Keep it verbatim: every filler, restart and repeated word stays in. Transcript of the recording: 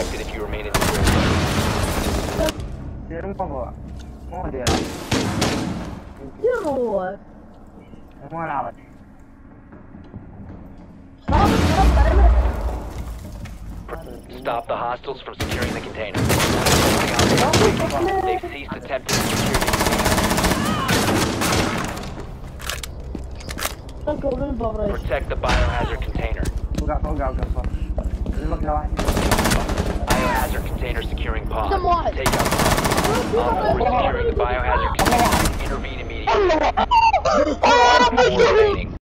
detected if you remain in the area. Dia rumah gua. Oh dia. Dia rumah. Rumah lawat. Stop the hostiles from securing the container. They've ceased attempting to secure the Protect the biohazard container. Enggak, enggak, enggak, enggak. Lima lawan. Biohazard container securing pod. Take out the pod. Op four securing the biohazard container. Intervene immediately. Four remaining.